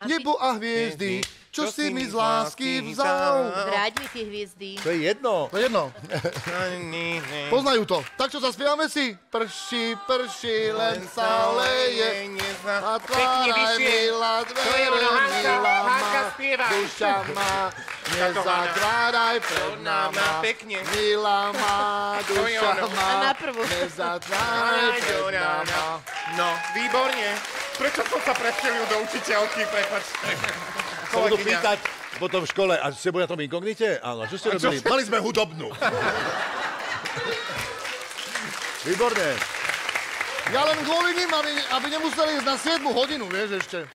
nebo a hviezdy, čo si mi z lásky vzal. Vráť mi tie hviezdy. To je jedno. To je jedno. Poznajú to. Tak čo zaspievame si? Prší, prší, len sa leje. A tváraj, milá, dvere, milá ma, duša ma. Nezatváraj pred náma, milá ma, duša ma. Nezatváraj pred náma. No, výborne. Prečo som sa prečelil do učiteľky, prepáčte. Sa budú pýtať potom v škole, a ste boli na tom inkognite? Áno, čo ste robili? Mali sme hudobnú. Výborné. Ja len kvôli ním, aby nemuseli ísť na 7 hodinu, vieš ešte.